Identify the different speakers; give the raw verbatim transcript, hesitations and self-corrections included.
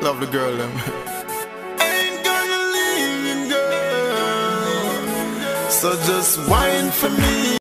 Speaker 1: Love the girl them. Ain't gonna leave you, girl. So just whine for me.